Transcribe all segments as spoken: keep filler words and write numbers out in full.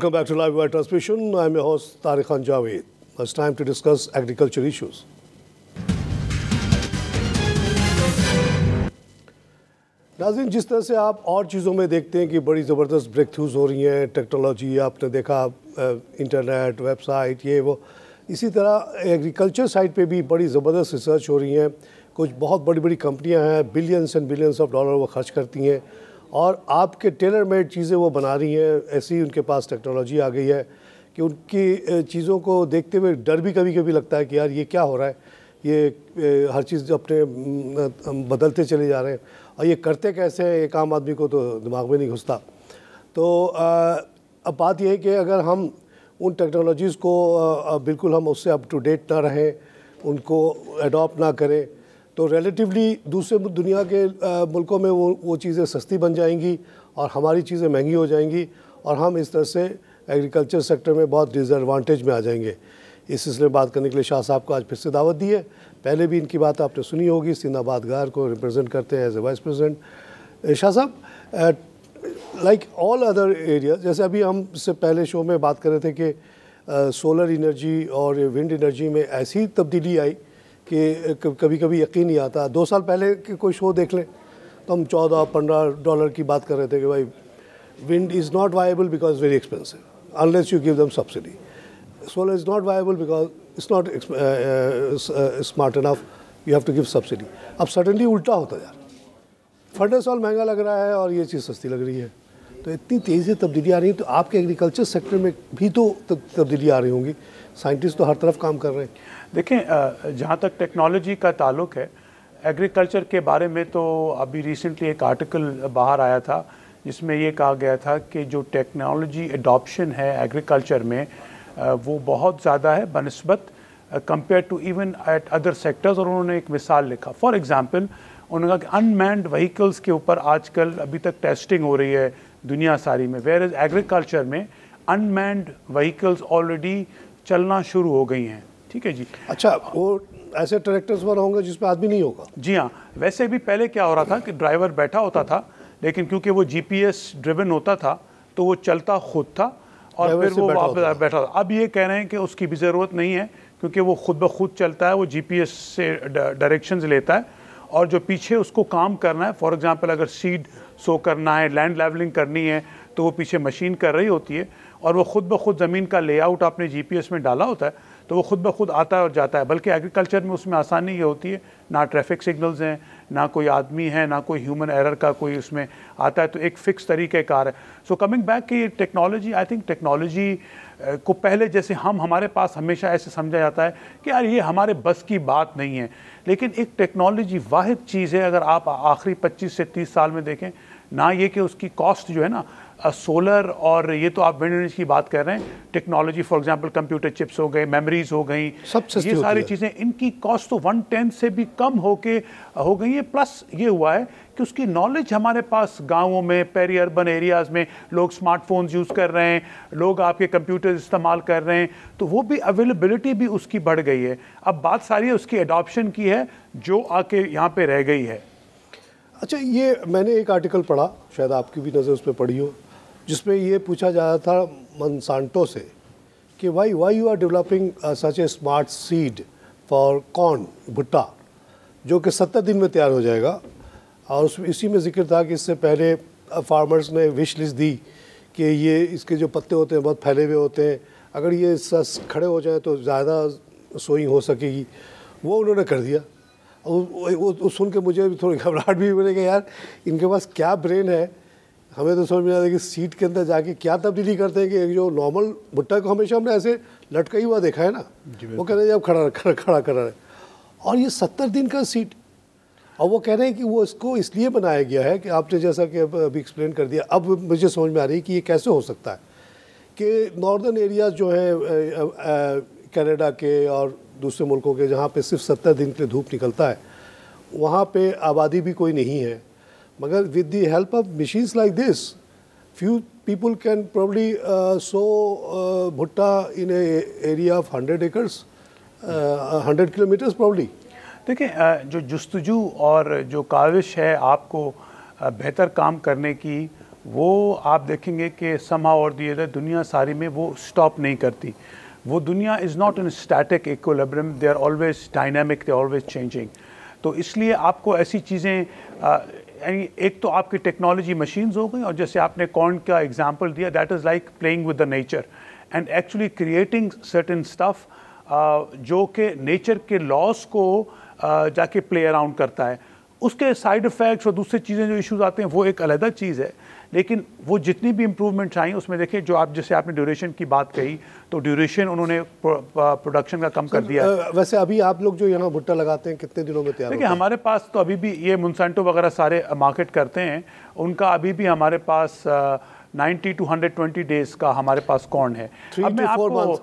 Welcome back to Live Wire Transmission. I'm your host Tarique and Javed. It's time to discuss agriculture issues. नाज़रीन, जिस तरह से आप और चीज़ों में देखते हैं कि बड़ी ज़बरदस्त ब्रेक थ्रूज हो रही हैं, टेक्नोलॉजी आपने देखा, इंटरनेट, वेबसाइट, ये वो, इसी तरह एग्रीकल्चर साइड पे भी बड़ी ज़बरदस्त रिसर्च हो रही हैं। कुछ बहुत बड़ी बड़ी कंपनियां हैं, billions and billions of dollar वो खर्च करती हैं और आपके टेलर मेड चीज़ें वो बना रही हैं। ऐसी उनके पास टेक्नोलॉजी आ गई है कि उनकी चीज़ों को देखते हुए डर भी कभी कभी लगता है कि यार ये क्या हो रहा है, ये हर चीज़ अपने बदलते चले जा रहे हैं और ये करते कैसे हैं, एक आम आदमी को तो दिमाग में नहीं घुसता। तो अब बात यह है कि अगर हम उन टेक्नोलॉजीज़ को बिल्कुल हम उससे अप टू डेट ना रहें, उनको अडॉप्ट ना करें, तो रिलेटिवली दूसरे दुनिया के मुल्कों में वो वो चीज़ें सस्ती बन जाएंगी और हमारी चीज़ें महंगी हो जाएंगी और हम इस तरह से एग्रीकल्चर सेक्टर में बहुत डिसएडवांटेज में आ जाएंगे। इस सिलसिले में बात करने के लिए शाह साहब को आज फिर से दावत दी है। पहले भी इनकी बात आपने सुनी होगी, सिंदाबाद गार को रिप्रेजेंट करते हैं as a vice president. Shah साहब, लाइक ऑल अदर एरिया, जैसे अभी हम इससे पहले शो में बात कर रहे थे कि सोलर एनर्जी और विंड एनर्जी में ऐसी तब्दीली आई कि कभी कभी यकीन नहीं आता। दो साल पहले के कोई शो देख लें तो हम चौदह पंद्रह डॉलर की बात कर रहे थे कि भाई wind is not viable because very expensive unless you give them subsidy, solar is not viable because it's not smart enough, you have to give subsidy. अब सडनली उल्टा होता यार, फर्नेस ऑयल महंगा लग रहा है और ये चीज़ सस्ती लग रही है। तो इतनी तेज़ी से तब्दीली आ रही है, तो आपके एग्रीकल्चर सेक्टर में भी तो तब्दीली आ रही होंगी। साइंटिस्ट तो हर तरफ काम कर रहे हैं। देखें, जहाँ तक टेक्नोलॉजी का ताल्लुक है, एग्रीकल्चर के बारे में तो अभी रिसेंटली एक आर्टिकल बाहर आया था जिसमें ये कहा गया था कि जो टेक्नोलॉजी एडॉप्शन है एग्रीकल्चर में वो बहुत ज़्यादा है बनिस्बत compare to even at other sectors. और उन्होंने एक मिसाल लिखा, फॉर एग्जांपल उन्होंने कहा कि अनमैन्ड व्हीकल्स के ऊपर आजकल अभी तक टेस्टिंग हो रही है दुनिया सारी में, वेयर एज एग्रीकल्चर में अनमैन्ड व्हीकल्स ऑलरेडी चलना शुरू हो गई हैं। ठीक है जी। अच्छा, वो ऐसे ट्रैक्टर्स पर होंगे जिसमें आदमी नहीं होगा? जी हाँ। वैसे भी पहले क्या हो रहा था कि ड्राइवर बैठा होता था, लेकिन क्योंकि वो जीपीएस ड्रिवन होता था तो वो चलता खुद था और फिर वो वापस बैठा था। अब ये कह रहे हैं कि उसकी भी ज़रूरत नहीं है क्योंकि वो खुद ब खुद चलता है, वो जीपीएस से डायरेक्शंस लेता है और जो पीछे उसको काम करना है, फॉर एग्जांपल अगर सीड सो करना है, लैंड लेवलिंग करनी है, तो वो पीछे मशीन कर रही होती है और वो खुद ब खुद ज़मीन का लेआउट आपने जीपीएस में डाला होता है तो वो खुद ब खुद आता है और जाता है। बल्कि एग्रीकल्चर में उसमें आसानी ये होती है, ना ट्रैफिक सिग्नल्स हैं, ना कोई आदमी है, ना कोई ह्यूमन एरर का कोई उसमें आता है, तो एक फ़िक्स तरीक़े कार है। सो कमिंग बैक कि टेक्नोलॉजी, आई थिंक टेक्नोलॉजी को पहले जैसे हम हमारे पास हमेशा ऐसे समझा जाता है कि यार ये हमारे बस की बात नहीं है, लेकिन एक टेक्नोलॉजी वाहिद चीज़ है। अगर आप आखिरी पच्चीस से तीस साल में देखें ना, ये कि उसकी कॉस्ट जो है ना, सोलर और ये तो आप विंड एनर्जी की बात कर रहे हैं, technology for example computer chips हो गए, मेमोरीज हो गई, ये सारी चीज़ें, इनकी कॉस्ट तो वन टेंथ से भी कम होके हो गई है। प्लस ये हुआ है कि उसकी नॉलेज हमारे पास गांवों में, पेरी अर्बन एरियाज़ में लोग स्मार्टफोन्स यूज़ कर रहे हैं, लोग आपके कंप्यूटर इस्तेमाल कर रहे हैं, तो वो भी अवेलेबिलिटी भी उसकी बढ़ गई है। अब बात सारी है उसकी एडॉप्शन की है जो आके यहाँ पे रह गई है। अच्छा, ये मैंने एक आर्टिकल पढ़ा, शायद आपकी भी नज़र उस पर पड़ी हो, जिसमें ये पूछा जा रहा था मंसांटो से कि why why you are developing such a smart seed for corn, भुट्टा, जो कि सत्तर दिन में तैयार हो जाएगा। और उस इसी में जिक्र था कि इससे पहले फार्मर्स ने विश लिस्ट दी कि ये इसके जो पत्ते होते हैं बहुत फैले हुए होते हैं, अगर ये सस खड़े हो जाए तो ज़्यादा सोइंग हो सकेगी, वो उन्होंने कर दिया। वो, वो सुन के मुझे थोड़ी घबराहट भी मिलेगी, यार इनके पास क्या ब्रेन है। हमें तो समझ में आता है कि सीट के अंदर जाके क्या तब्दीली करते हैं कि जो नॉर्मल भुट्टा को हमेशा हमने ऐसे लटका ही हुआ देखा है ना, वो कह रहे हैं अब खड़ा खड़ा खड़ा कर रहे हैं, और ये सत्तर दिन का सीट। और वो कह रहे हैं कि वो इसको इसलिए बनाया गया है कि आपने जैसा कि अभी एक्सप्लेन कर दिया, अब मुझे समझ में आ रही है कि ये कैसे हो सकता है कि नॉर्दर्न एरियाज जो हैं कनाडा के और दूसरे मुल्कों के, जहाँ पे सिर्फ सत्तर दिन के लिए धूप निकलता है, वहाँ पे आबादी भी कोई नहीं है, मगर with the help of machines like this few people can probably uh, sow uh, bhutta in a area of hundred acres, uh, hundred kilometers probably. देखिए, जो जुस्तजू और जो काविश है आपको बेहतर काम करने की, वो आप देखेंगे कि somehow और the other दुनिया सारी में वो स्टॉप नहीं करती। वो दुनिया is not in static equilibrium, they are always dynamic, they are always changing. तो इसलिए आपको ऐसी चीज़ें, यानी एक तो आपकी टेक्नोलॉजी मशीन्स हो गई, और जैसे आपने कॉर्न का एग्जांपल दिया, that is like playing with the nature and actually creating certain stuff जो कि नेचर के लॉस को uh, जाके प्ले अराउंड करता है। उसके साइड इफ़ेक्ट्स और दूसरी चीज़ें जो इश्यूज आते हैं वो एक अलग चीज़ है, लेकिन वो जितनी भी इम्प्रूवमेंट्स आई उसमें देखिए, जो आप जैसे आपने ड्यूरेशन की बात कही, तो ड्यूरेशन उन्होंने प्रोडक्शन का कम कर दिया। वैसे अभी आप लोग जो यहाँ भुट्टा लगाते हैं कितने दिनों में तैयार होता है? देखिए हमारे पास तो अभी भी ये मोंसांटो वगैरह सारे मार्केट करते हैं, उनका अभी भी हमारे पास ninety two hundred twenty days का हमारे पास कॉर्न है। अब मैं आपको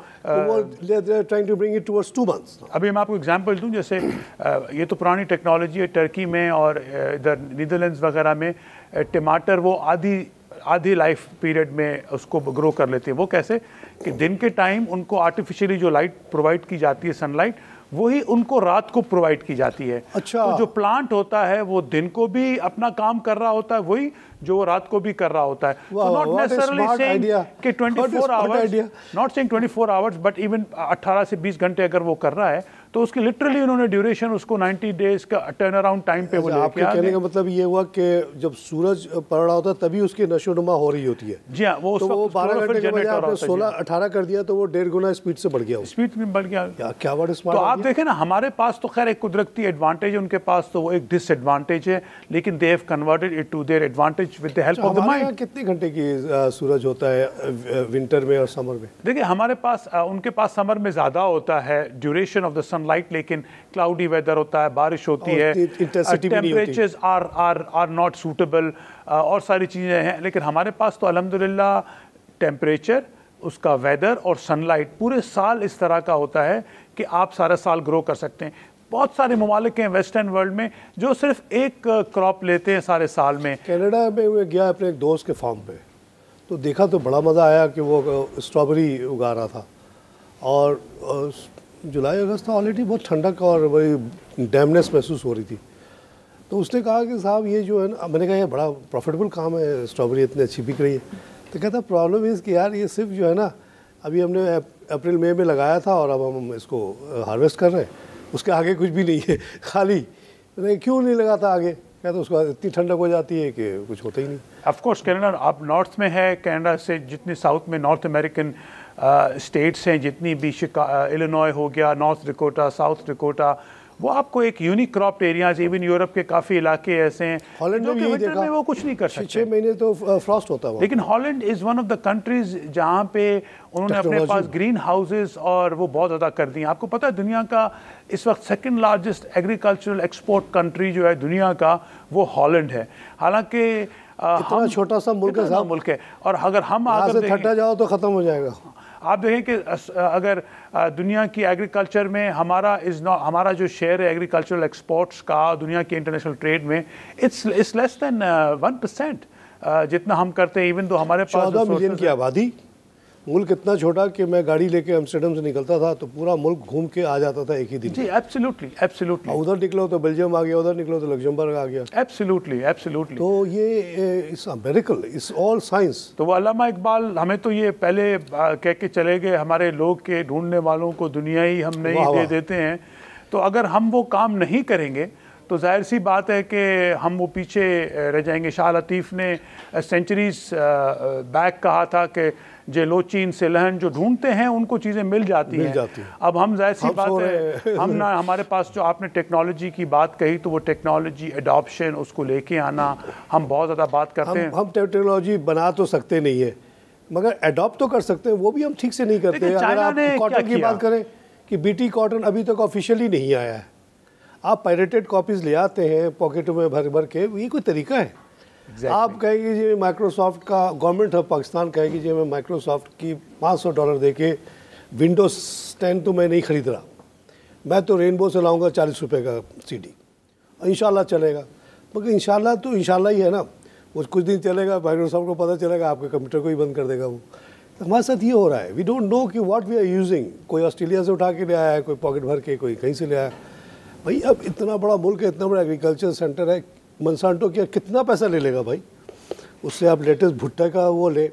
trying to bring it towards two months. अभी मैं आपको एग्जांपल दूं, जैसे ये तो पुरानी टेक्नोलॉजी है, टर्की में और इधर नीदरलैंड्स वगैरह में टमाटर वो आधी आधी लाइफ पीरियड में उसको ग्रो कर लेते हैं। वो कैसे कि दिन के टाइम उनको आर्टिफिशियली जो लाइट प्रोवाइड की जाती है, सनलाइट, वही उनको रात को प्रोवाइड की जाती है। अच्छा। तो जो प्लांट होता है वो दिन को भी अपना काम कर रहा होता है, वही जो वो रात को भी कर रहा होता है। तो नॉट नेसेसरली सेइंग कि twenty four hours, not saying twenty four hours, but even अठारह से बीस घंटे अगर वो कर रहा है तो उसकी लिटरली उन्होंने ड्यूरेशन उसको नाइंटी डेज का टर्न अराउंड टाइम पे वो लेके आ गए। आपके कहने का मतलब ये हुआ कि जब सूरज पड़ रहा होता है तबी उसकी नशोनुमा हो रही होती है। जी हाँ, वो तो वो बारह घंटे के बजाय आपने सोलह अठारह कर दिया तो वो डेढ़ गुना स्पीड से बढ़ गया, स्पीड में बढ़ गया। या क्या बड़ा स्मार्ट। तो आप देखें ना, हमारे पास तो खैर एक कुदरती एडवांटेज है, उनके पास तो वो एक डिसएडवांटेज है, लेकिन they have converted it to their advantage with the help of the mind. कितने घंटे की सूरज होता है विंटर में और समर में? देखिए हमारे पास, उनके पास समर में ज़्यादा होता है ड्यूरेशन ऑफ द सनलाइट, लेकिन क्लाउडी वेदर होता है, बारिश होती है, temperatures are are are not suitable, और सारी चीज़ें हैं। लेकिन हमारे पास तो अल्हम्दुलिल्लाह टेम्परेचर, उसका वेदर और सनलाइट पूरे साल इस तरह का होता है कि आप सारा साल ग्रो कर सकते हैं। बहुत सारे ममालिक हैं वेस्टर्न वर्ल्ड में जो सिर्फ एक क्रॉप लेते हैं सारे साल में। कनाडा में मैं गया अपने एक दोस्त के फार्म पे, तो देखा तो बड़ा मज़ा आया कि वो स्ट्रॉबेरी उगा रहा था, और जुलाई अगस्त था, ऑलरेडी बहुत ठंडक और बड़ी डैमनेस महसूस हो रही थी। तो उसने कहा कि साहब ये जो है ना, मैंने कहा ये बड़ा प्रॉफिटेबल काम है, स्ट्रॉबेरी इतनी अच्छी बिक रही है। तो कहता प्रॉब्लम इज़ कि यार ये सिर्फ जो है ना, अभी हमने अप्रैल मई में लगाया था और अब हम इसको हार्वेस्ट कर रहे हैं, उसके आगे कुछ भी नहीं है, खाली। मैंने क्यों नहीं लगाता आगे? कहता उसके बाद इतनी ठंडक हो जाती है कि कुछ होता ही नहीं। ऑफ कोर्स कनाडा आप नॉर्थ में है, कनाडा से जितने साउथ में नॉर्थ अमेरिकन स्टेट्स हैं, जितनी भी इलिनॉय हो गया, नॉर्थ डकोटा, साउथ डकोटा, वो आपको एक unique crop areas, even Europe के काफ़ी इलाके ऐसे हैं हॉलैंड में भी विंटर देखा, में वो कुछ नहीं कर सकते, छः महीने तो फ्रॉस्ट होता है। लेकिन Holland is one of the countries जहाँ पे उन्होंने अपने पास ग्रीन हाउसेस और वो बहुत ज़्यादा कर दिए। आपको पता है दुनिया का इस वक्त second largest agricultural export country जो है दुनिया का, वो हॉलैंड है। हालांकि इतना छोटा सा मुल्क है, मुल्क है, और अगर हम आगे थटा जाओ तो ख़त्म हो जाएगा। आप देखें कि अगर दुनिया की एग्रीकल्चर में हमारा इज नॉट हमारा जो शेयर है एग्रीकल्चरल एक्सपोर्ट्स का दुनिया के इंटरनेशनल ट्रेड में, it's it's less than one percent जितना हम करते हैं। इवन तो हमारे पास चौदह मिलियन की आबादी, मुल्क इतना छोटा कि मैं गाड़ी लेके एम्स्टर्डम से निकलता था तो पूरा मुल्क घूम के आ जाता था एक ही दिन। जी एब्सोल्युटली एब्सोल्युटली। उधर निकलो तो बेल्जियम आ गया, उधर निकलो तो लग्जमबर्ग आ गया। Absolutely absolutely. तो ये it's a miracle, it's all science. तो वो अल्लामा इकबाल हमें तो ये पहले कह के चले गए, हमारे लोग के ढूंढने वालों को दुनिया ही हम नहीं दे देते हैं। तो अगर हम वो काम नहीं करेंगे तो जाहिर सी बात है कि हम वो पीछे रह जाएंगे। शाह लतीफ़ ने सेंचुरीज बैक कहा था कि जे लोचीन से लहन जो ढूंढते हैं उनको चीज़ें मिल जाती मिल हैं। जाती है। अब हम जाहिर सी हम बात है हम ना, हमारे पास जो आपने टेक्नोलॉजी की बात कही तो वो टेक्नोलॉजी एडॉप्शन, उसको लेके आना, हम बहुत ज़्यादा बात करते हैं। हम टेक्नोलॉजी बना तो सकते नहीं है मगर एडॉप्ट तो कर सकते हैं, वो भी हम ठीक से नहीं करते हैं। अगर आप कॉटन की बात करें कि बीटी कॉटन अभी तक ऑफिशियली नहीं आया है, आप पायरेटेड कॉपीज़ ले आते हैं पॉकेटों में भर भर के, ये कोई तरीका है? exactly. आप कहेंगे जी माइक्रोसॉफ्ट का गवर्नमेंट ऑफ पाकिस्तान कहेगी जी मैं माइक्रोसॉफ्ट की पाँच सौ डॉलर दे के विंडोज़ टेन तो मैं नहीं ख़रीद रहा, मैं तो रेनबो से लाऊंगा चालीस रुपए का सीडी, इंशाल्लाह चलेगा। मगर इंशाल्लाह तो इंशाल्लाह ही है ना, वो कुछ दिन चलेगा, माइक्रोसॉफ्ट को पता चलेगा आपके कंप्यूटर को ही बंद कर देगा वो। तो हमारे साथ ये हो रहा है, वी डोंट नो कि व्हाट वी आर यूजिंग। कोई ऑस्ट्रेलिया से उठा के ले आया है, कोई पॉकेट भर के, कोई कहीं से ले आया। भाई अब इतना बड़ा मुल्क है, इतना बड़ा एग्रीकल्चर सेंटर है, मोंसांटो क्या कितना पैसा ले लेगा भाई? उससे आप लेटेस्ट भुट्टा का वो ले,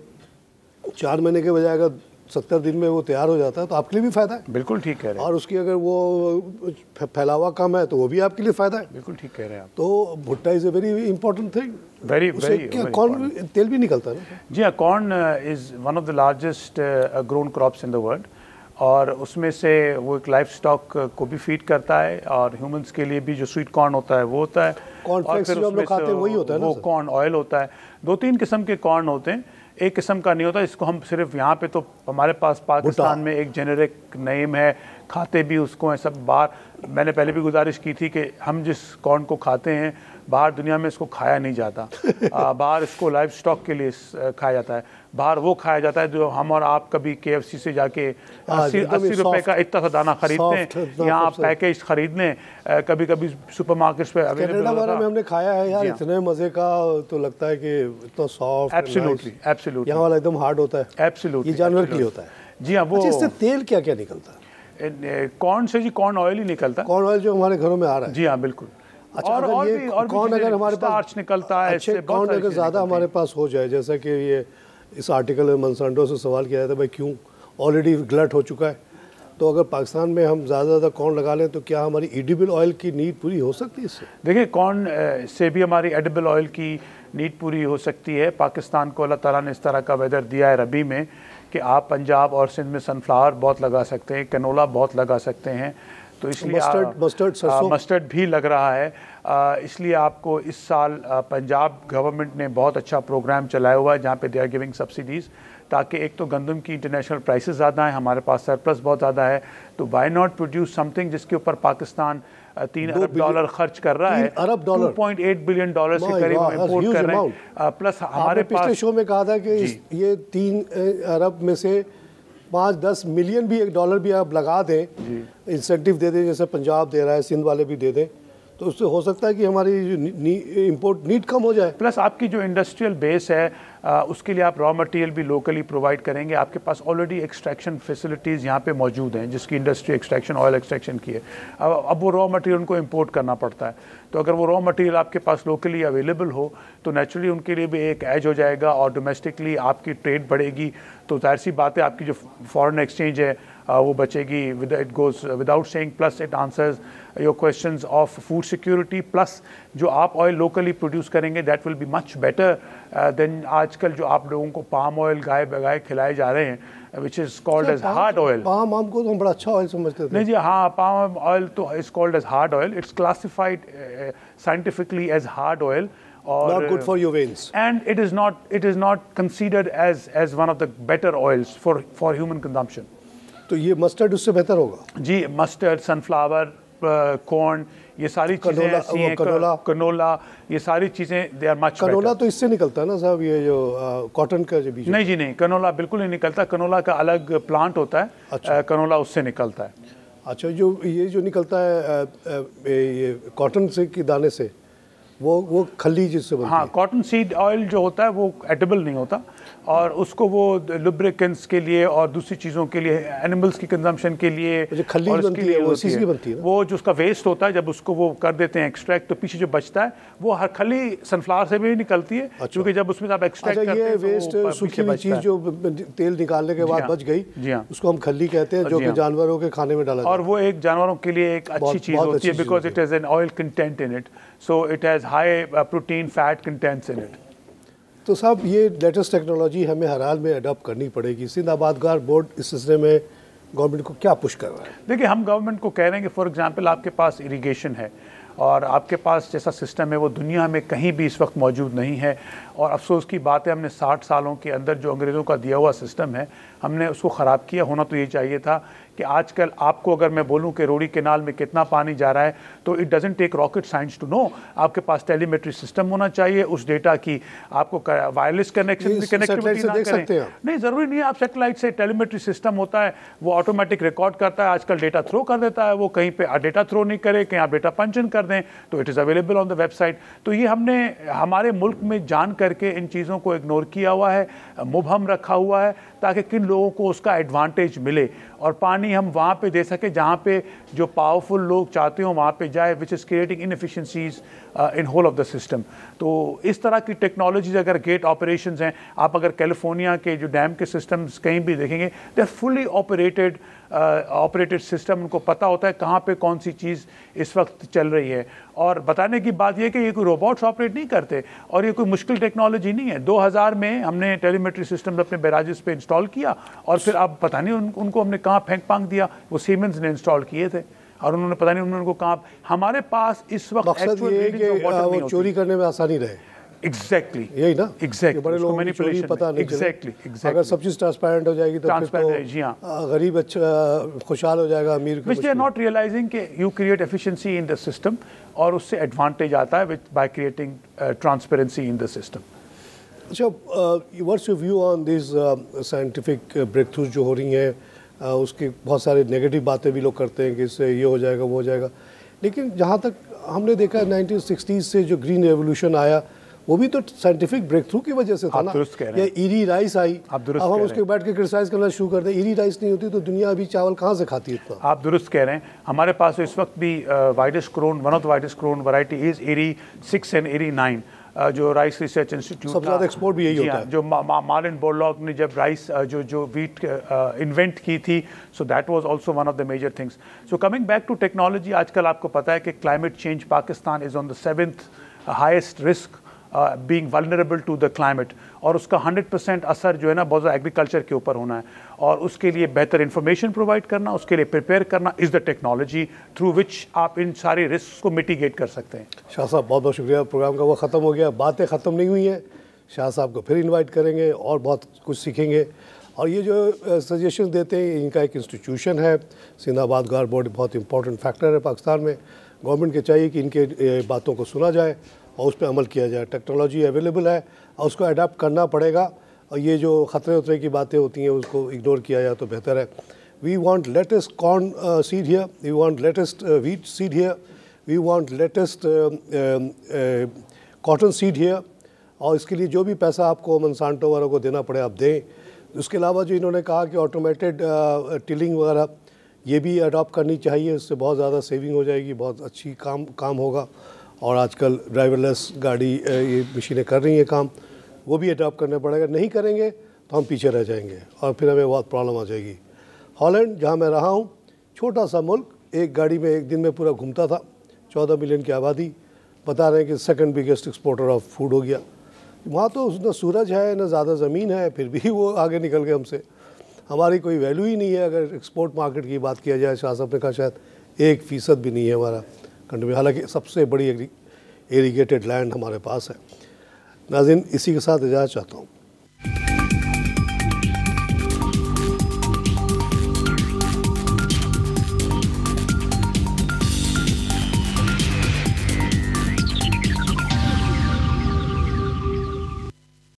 चार महीने के बजाय अगर सत्तर दिन में वो तैयार हो जाता है तो आपके लिए भी फ़ायदा है। बिल्कुल ठीक कह रहे हैं। और उसकी अगर वो फैलावा कम है तो वो भी आपके लिए फ़ायदा है। बिल्कुल ठीक कह रहे हैं आप। तो भुट्टा is a very important thing. Very very corn तेल भी निकलता है ना? जी हाँ, corn is one of the largest grown crops in the world, और उसमें से वो एक लाइफ स्टॉक को भी फीड करता है, और ह्यूमंस के लिए भी जो स्वीट कॉर्न होता है वो होता है, और फिर जो हम लोग खाते हैं वही होता है ना? वो कॉर्न ऑयल होता है। दो तीन किस्म के कॉर्न होते हैं, एक किस्म का नहीं होता, इसको हम सिर्फ यहाँ पे तो हमारे पास पाकिस्तान में एक जेनेरिक नेम है, खाते भी उसको हैं सब। बाहर मैंने पहले भी गुजारिश की थी कि हम जिस कॉर्न को खाते हैं बाहर दुनिया में इसको खाया नहीं जाता। आ, बाहर इसको लाइफ स्टॉक के लिए खाया जाता है, बाहर वो खाया जाता है जो हम और आप कभी के एफ सी से जाके अस्सी अस्सी रुपए का इतना सा दाना खरीदते हैं, यहाँ आप पैकेज खरीद लें, कभी कभी सुपरमार्केट्स पे अवेलेबल होता है। हमने खाया है यार, इतने मजे का, तो लगता है कि इतना सॉफ्ट। Absolutely absolutely. यहाँ वाला एकदम हार्ड होता है। एब्सोल्युटली। ये जानवर के लिए होता है। जी हाँ। वो इससे तेल क्या क्या निकलता है? कॉर्न से जी कॉर्न ऑयल ही निकलता है। कॉर्न ऑयल जो हमारे घरों में आ रहा है। जी हाँ बिल्कुल। अच्छा, और और भी और कॉर्न अगर हमारे पास निकलता है, अच्छे कॉर्न अगर ज़्यादा हमारे पास हो जाए, जैसा कि ये इस आर्टिकल में मनसांडो से सवाल किया था, भाई क्यों ऑलरेडी ग्लट हो चुका है, तो अगर पाकिस्तान में हम ज़्यादा ज़्यादा कॉर्न लगा लें तो क्या हमारी एडिबल ऑयल की नीड पूरी हो सकती है इससे? देखिए, कॉर्न से भी हमारी एडिबल ऑयल की नीड पूरी हो सकती है। पाकिस्तान को अल्लाह ताला ने इस तरह का वेदर दिया है रबी में कि आप पंजाब और सिंध में सनफ्लावर बहुत लगा सकते हैं, कैनोला बहुत लगा सकते हैं, तो इसलिए मस्टर्ड मस्टर्ड सरसों मस्टर्ड भी लग रहा है। आ, इसलिए आपको इस साल आ, पंजाब गवर्नमेंट ने बहुत अच्छा प्रोग्राम चलाया हुआ है जहाँ पे दे आर गिविंग सब्सिडीज़, ताकि एक तो गंदम की इंटरनेशनल प्राइसेस ज़्यादा हैं, हमारे पास सरप्लस बहुत ज़्यादा है, तो वाई नॉट प्रोड्यूस समथिंग जिसके ऊपर पाकिस्तान तीन अरब डॉलर खर्च कर रहा है। अरब dollar two point eight billion dollar से करीब इंपोर्ट कर रहे हैं। प्लस हमारे पास पिछले शो में कहा था कि ये तीन अरब में से पाँच दस मिलियन भी एक डॉलर भी आप लगा दें, इंसेंटिव दे दें, जैसे पंजाब दे रहा है, सिंध वाले भी दे दें, तो उससे हो सकता है कि हमारी इंपोर्ट नीड कम हो जाए। प्लस आपकी जो इंडस्ट्रियल बेस है आ, उसके लिए आप रॉ मटेरियल भी लोकली प्रोवाइड करेंगे। आपके पास ऑलरेडी एक्सट्रैक्शन फैसिलिटीज़ यहाँ पे मौजूद हैं, जिसकी इंडस्ट्री एक्सट्रैक्शन ऑयल एक्सट्रैक्शन की है। अब अब वो रॉ मटेरियल उनको इंपोर्ट करना पड़ता है, तो अगर वो रॉ मटेरियल आपके पास लोकली अवेलेबल हो तो नेचुरली उनके लिए भी एक एज हो जाएगा, और डोमेस्टिकली आपकी ट्रेड बढ़ेगी, तो जाहिर सी बात है आपकी जो फॉरेन एक्सचेंज है वो बचेगी। With it goes without saying, plus it answers your questions of food security, plus जो आप ऑयल लोकली प्रोड्यूस करेंगे that will be much better than आजकल जो आप लोगों को पाम ऑयल गाय बगाए खिलाए जा रहे हैं, which is called as hard oil. Palm आम को तो हम बड़ा अच्छा ऑयल समझते थे। नहीं जी, हाँ, पाम ऑयल तो is called as hard oil, it's classified scientifically as hard oil, or not good for your veins, and it is not it is not considered as as one of the better oils for for human consumption. तो ये mustard उससे बेहतर होगा जी। Mustard, sunflower, corn, ये सारी चीज़ें ऐसी हैं, कनोला कनोला ये सारी चीज़ें दे आर मच। कनोला तो इससे निकलता है ना साहब, ये जो कॉटन का जो बीज? नहीं जी नहीं, कनोला बिल्कुल नहीं निकलता, कनोला का अलग प्लांट होता है। अच्छा। कनोला उससे निकलता है। अच्छा, जो ये जो निकलता है ये कॉटन से की दाने से, वो वो खली जिससे बनती है। हाँ, कॉटन सीड ऑयल जो होता है वो एडिबल नहीं होता, और उसको वो लुब्रिकेंट्स के लिए और दूसरी चीज़ों के लिए, एनिमल्स की कंजम्पशन के लिए, खली और बनती है, वो इसी की बनती है। वो जो उसका वेस्ट होता है, जब उसको वो कर देते हैं एक्सट्रैक्ट, तो पीछे जो बचता है वो हर खली सनफ्लावर से भी निकलती है। अच्छा। क्योंकि जब उसमें आप एक्सट्रैक्ट करते हैं, वेस्ट सूखी हुई चीज़ जो तेल निकालने के बाद बच गई, उसको हम खली कहते हैं, जो कि जानवरों के खाने में डाला, और वो एक जानवरों के लिए एक अच्छी चीज़ होती है, because it has an oil content in it, so it has high protein fat contents in it. तो साहब ये लेटेस्ट टेक्नोलॉजी हमें हर हाल में अडॉप्ट करनी पड़ेगी। सिंध आबादगार बोर्ड इस सिलसिले में गवर्नमेंट को क्या पुश कर रहा है? देखिए, हम गवर्नमेंट को कह रहे हैं कि फॉर एग्जांपल आपके पास इरिगेशन है और आपके पास जैसा सिस्टम है वो दुनिया में कहीं भी इस वक्त मौजूद नहीं है, और अफसोस की बात है हमने साठ सालों के अंदर जो अंग्रेज़ों का दिया हुआ सिस्टम है हमने उसको ख़राब किया। होना तो ये चाहिए था कि आजकल आपको अगर मैं बोलूं कि रोड़ी केनाल में कितना पानी जा रहा है, तो it doesn't take rocket science to know. आपके पास टेलीमेट्री सिस्टम होना चाहिए, उस डेटा की आपको वायरलेस कनेक्शन कनेक्टिविटी ना करें। नहीं, ज़रूरी नहीं है आप सेटेलाइट से, टेलीमेट्री सिस्टम होता है वो ऑटोमेटिक रिकॉर्ड करता है, आजकल डेटा थ्रो कर देता है, वो कहीं पर डेटा थ्रो नहीं करे, कहीं आप डेटा पंचन कर दें तो it is available on the website. तो ये हमने हमारे मुल्क में जान करके इन चीज़ों को इग्नोर किया हुआ है, मुबहम रखा हुआ है, ताकि किन लोगों को उसका एडवांटेज मिले, और पानी पानी हम वहाँ पे दे सके जहाँ पे जो पावरफुल लोग चाहते हो वहाँ पे जाए, which is creating inefficiencies in whole of the system. तो इस तरह की टेक्नोलॉजीज अगर गेट ऑपरेशंस हैं, आप अगर कैलिफोर्निया के जो डैम के सिस्टम्स कहीं भी देखेंगे, they are fully operated operated system. उनको पता होता है कहाँ पे कौन सी चीज़ इस वक्त चल रही है। और बताने की बात यह कि ये कोई रोबोट्स ऑपरेट नहीं करते और ये कोई मुश्किल टेक्नोलॉजी नहीं है। दो हज़ार में हमने टेलीमेट्री सिस्टम अपने बैराजेस पे इंस्टॉल किया और फिर अब पता नहीं उन, उनको हमने कहाँ फेंक फांक दिया। वो सीमेंस ने इंस्टॉल किए थे और उन्होंने पता नहीं उन्होंने उनको कहाँ। हमारे पास इस वक्त मकसद ये है कि वो चोरी करने में आसानी रहे। Exactly exactly. यही ना एग्जैक्टली बड़े लोगों को चोरी पता नहीं एग्जैक्टली exactly. अगर सब चीज़ ट्रांसपेरेंट हो जाएगी तो फिर तो जी हाँ गरीब अच्छा खुशहाल हो जाएगा, अमीर which they are not realising कि you create efficiency in the system और उससे एडवांटेज आता है with by creating transparency in the system. अच्छा, what's your view on this scientific breakthroughs जो हो रही हैं? uh, उसकी बहुत सारे नेगेटिव बातें भी लोग करते हैं कि इससे ये हो जाएगा वो हो जाएगा, लेकिन जहाँ तक हमने देखा नाइनटीन सिक्सटीज़ से जो ग्रीन रेवोल्यूशन आया वो भी तो साइंटिफिक ब्रेक थ्रू की वजह से था ना। या ईरी राइस आई, अब हम उसके बैठ के क्रिटिसाइज करना शुरू कर दें, ईरी राइस नहीं होती तो दुनिया अभी चावल कहाँ से खाती है इतना। आप दुरुस्त कह रहे हैं। हमारे पास इस वक्त भी widest grown, one of the widest grown variety is IRRI six and IRRI nine, जो राइस रिसर्च इंस्टीट्यूट सबसे ज़्यादा एक्सपोर्ट भी यही होता है। जो मार्लिन बोरलॉग ने जब राइस जो जो वीट इन्वेंट की थी, so that was also one of the major things. So coming back to technology, आजकल आपको पता है कि climate change, Pakistan is on the seventh highest risk being vulnerable to the climate, और उसका हंड्रेड परसेंट असर जो है ना बहुत ज़्यादा एग्रीकल्चर के ऊपर होना है। और उसके लिए बेहतर इन्फॉर्मेशन प्रोवाइड करना, उसके लिए प्रिपेयर करना is the technology through which आप इन सारे रिस्क को मिटिगेट कर सकते हैं। शाह साहब बहुत बहुत शुक्रिया। प्रोग्राम का वो ख़त्म हो गया, बातें ख़त्म नहीं हुई हैं। शाह साहब को फिर इन्वाइट करेंगे और बहुत कुछ सीखेंगे। और ये जो सजेशन देते हैं, इनका एक इंस्टीट्यूशन है सिंधाबाद गार बोर्ड, बहुत इंपॉर्टेंट फैक्टर है पाकिस्तान में। गवर्नमेंट के चाहिए कि इनके बातों को सुना जाए और उस पर अमल किया जाए। टेक्नोलॉजी अवेलेबल है और उसको अडाप्ट करना पड़ेगा, और ये जो ख़तरे उतरे की बातें होती हैं उसको इग्नोर किया जाए तो बेहतर है। We want latest corn seed here, we want latest wheat seed here, we want latest cotton seed here, और इसके लिए जो भी पैसा आपको मंसांटो वालों को देना पड़े आप दें। उसके अलावा जो इन्होंने कहा कि ऑटोमेटेड टिलिंग वगैरह ये भी अडॉप्ट करनी चाहिए, इससे बहुत ज़्यादा सेविंग हो जाएगी, बहुत अच्छी काम काम होगा। और आजकल ड्राइवरलेस गाड़ी ये मशीनें कर रही हैं काम, वो भी अडॉप्ट करना पड़ेगा। नहीं करेंगे तो हम पीछे रह जाएंगे और फिर हमें बहुत प्रॉब्लम आ जाएगी। हॉलैंड जहाँ मैं रहा हूँ, छोटा सा मुल्क, एक गाड़ी में एक दिन में पूरा घूमता था, चौदह मिलियन की आबादी, बता रहे हैं कि second biggest exporter of food हो गया। वहाँ तो न सूरज है न ज़्यादा ज़मीन है, फिर भी वो आगे निकल गए हमसे। हमारी कोई वैल्यू ही नहीं है अगर एक्सपोर्ट मार्केट की बात किया जाए। शाह साहब ने कहा शायद एक फ़ीसद भी नहीं है हमारा कंट्री में, हालांकि सबसे बड़ी इरीगेटेड लैंड हमारे पास है। नाज़रीन, इसी के साथ इजाज़त चाहता हूँ।